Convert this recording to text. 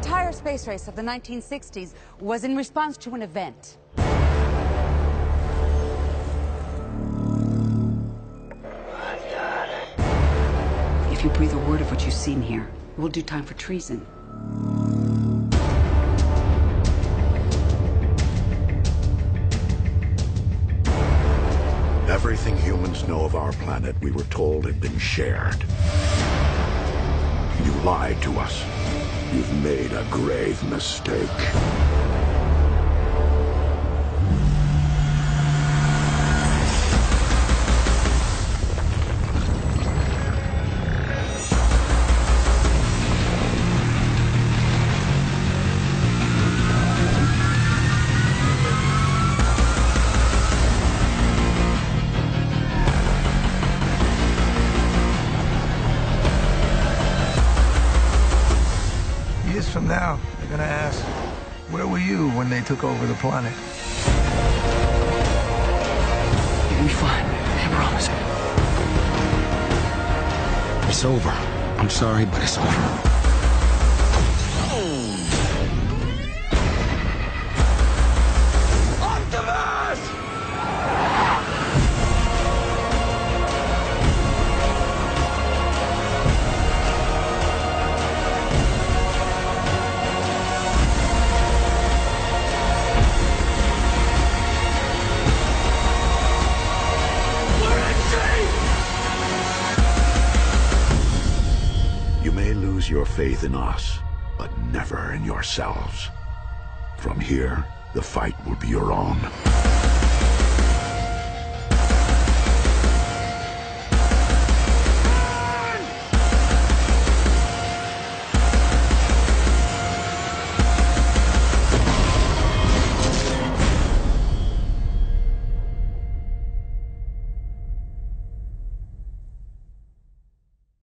entire space race of the 1960s was in response to an event. If you breathe a word of what you've seen here, we'll do time for treason. Everything humans know of our planet, we were told, had been shared. You lied to us. You've made a grave mistake. Years from now, they're gonna ask, where were you when they took over the planet? You'll be fine, I promise. It's over. I'm sorry, but it's over. You may lose your faith in us, but never in yourselves. From here, the fight will be your own.